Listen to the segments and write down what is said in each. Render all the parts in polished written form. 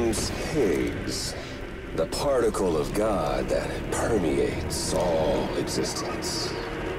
name's Higgs. The particle of God that permeates all existence.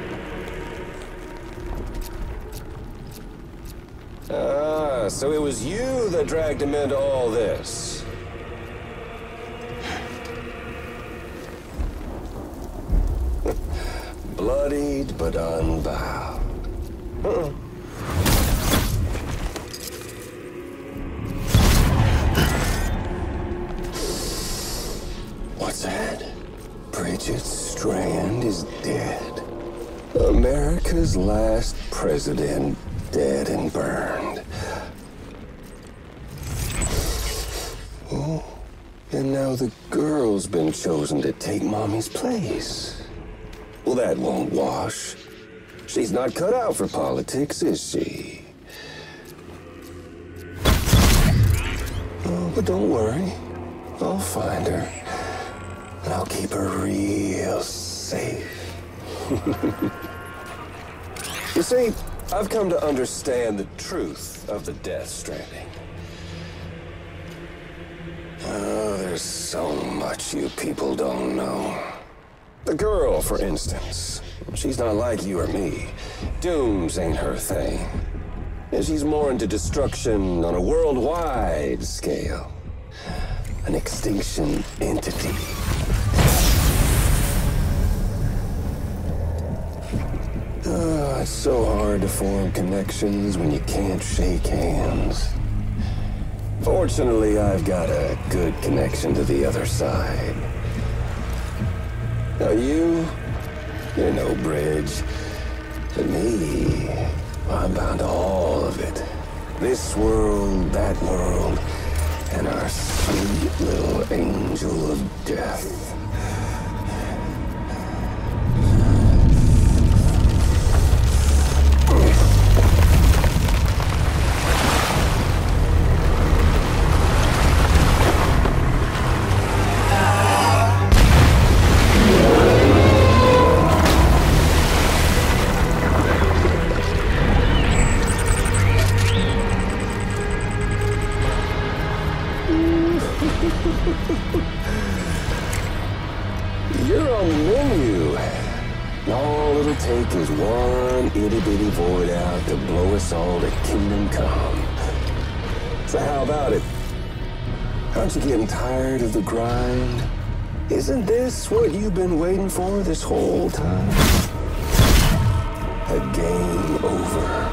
Ah, so it was you that dragged him into all this. Bloodied but unbowed. What's that? Bridget Strand is dead. America's last president dead and burned. Oh, and now the girl's been chosen to take Mommy's place. Well, that won't wash. She's not cut out for politics, is she? Oh, but don't worry. I'll find her. And I'll keep her real safe. You see, I've come to understand the truth of the Death Stranding. Oh, there's so much you people don't know. The girl, for instance. She's not like you or me. Dooms ain't her thing. And she's more into destruction on a worldwide scale. An extinction entity. It's so hard to form connections when you can't shake hands. Fortunately, I've got a good connection to the other side. Now you're no bridge. But me, I'm bound to all of it. This world, that world, and our sweet little angel of death. You're on the menu. All it'll take is one itty-bitty void out to blow us all to kingdom come. So how about it? Aren't you getting tired of the grind? Isn't this what you've been waiting for this whole time? A game over.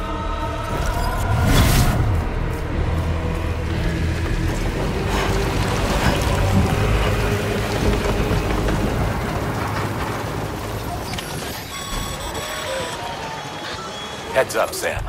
Heads up, Sam.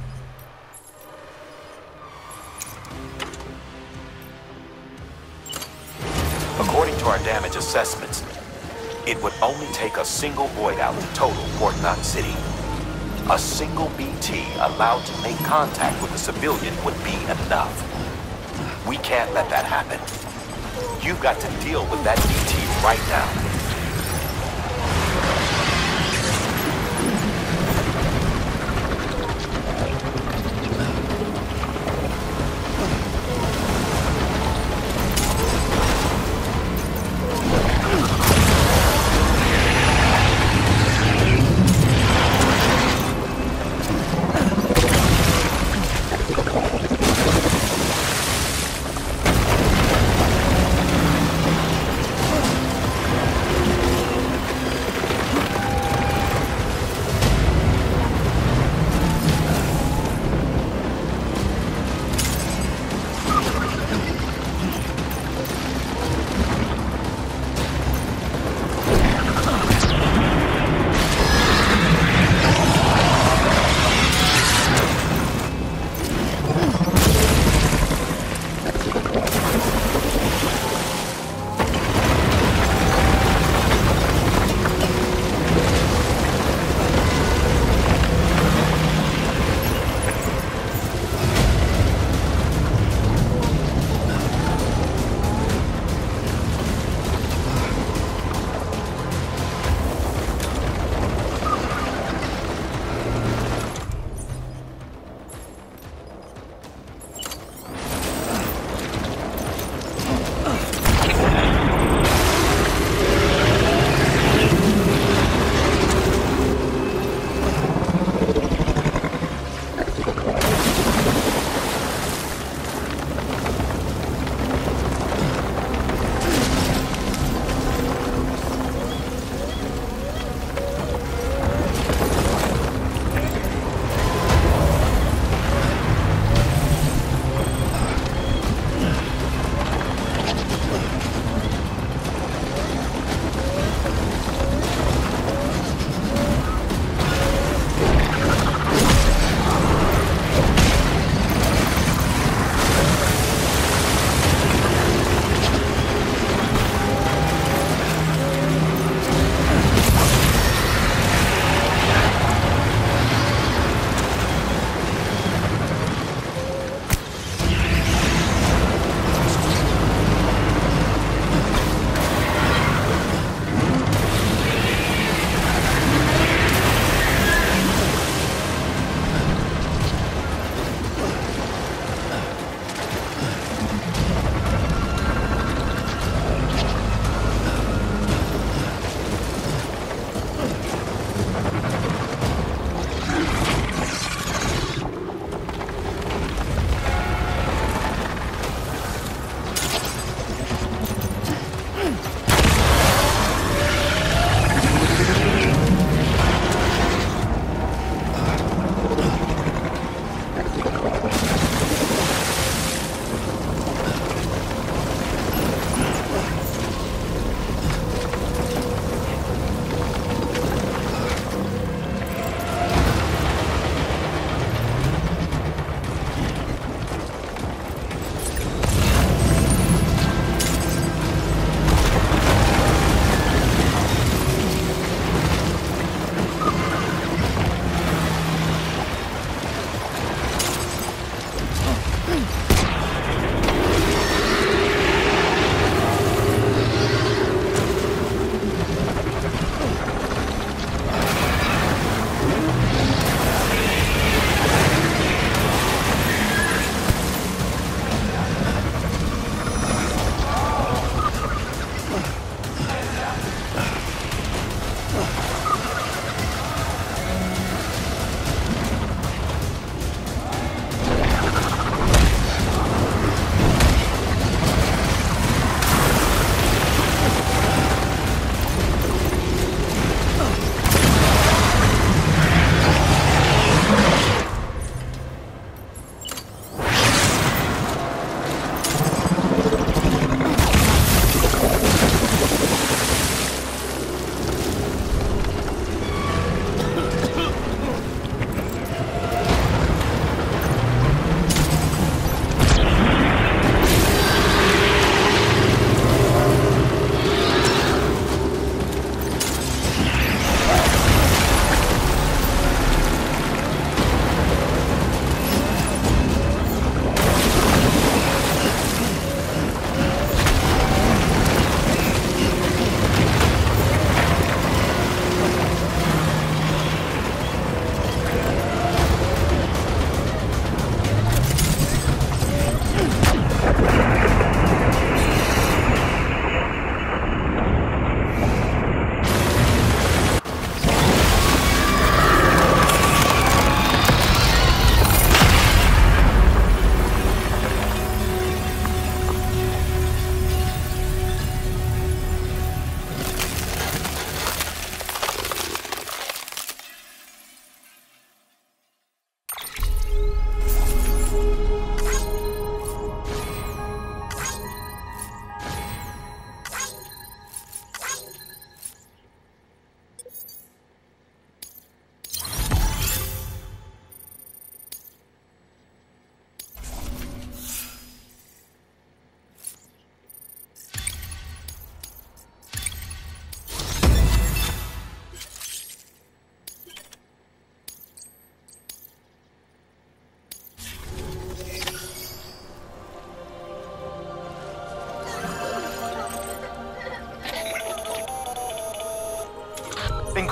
According to our damage assessments, it would only take a single void out to total Port Knot City. A single BT allowed to make contact with a civilian would be enough. We can't let that happen. You've got to deal with that BT right now.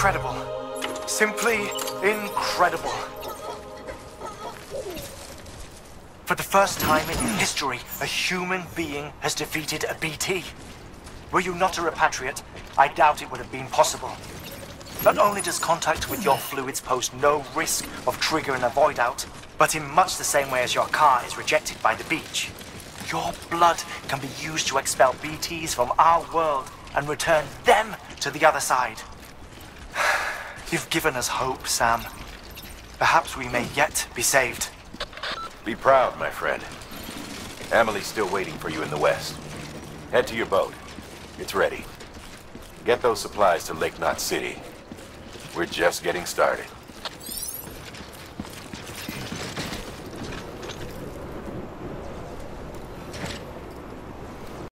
incredible. Simply incredible. For the first time in history, a human being has defeated a BT. Were you not a repatriate, I doubt it would have been possible. Not only does contact with your fluids pose no risk of triggering a void out, but in much the same way as your car is rejected by the beach, your blood can be used to expel BTs from our world and return them to the other side. You've given us hope, Sam. Perhaps we may yet be saved. Be proud, my friend. Emily's still waiting for you in the west. Head to your boat. It's ready. Get those supplies to Lake Knot City. We're just getting started.